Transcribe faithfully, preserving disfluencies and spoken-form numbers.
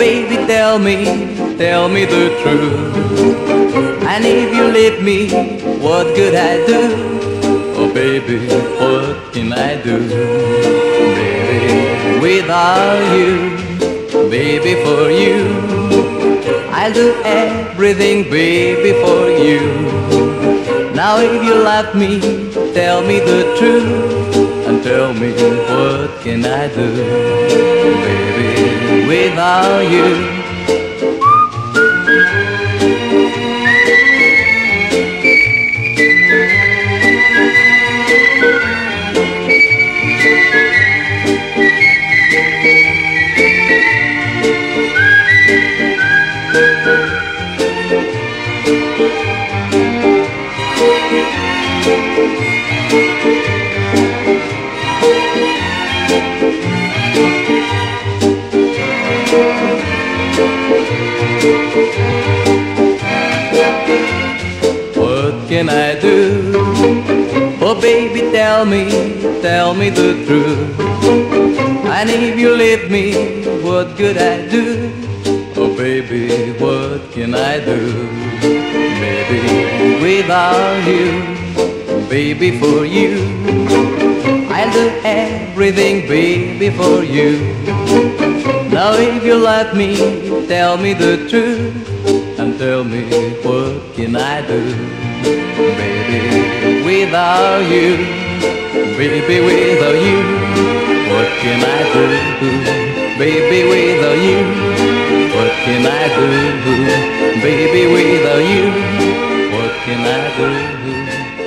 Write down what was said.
baby, tell me, tell me the truth. And if you leave me, what could I do? Oh baby, what can I do? Baby, without you, baby, for you, I'll do everything, baby, for you. Now if you love me, tell me the truth, and tell me what can I do? Baby, without you. What can I do? Oh baby, tell me, tell me the truth. And if you leave me, what could I do? Oh baby, what can I do? Baby, without you, baby, for you, I'll do everything, baby, for you. Now if you love me, tell me the truth, and tell me what can I do? Baby, without you, baby, without you, what can I do? Baby, without you, what can I do? Baby, without you, what can I do?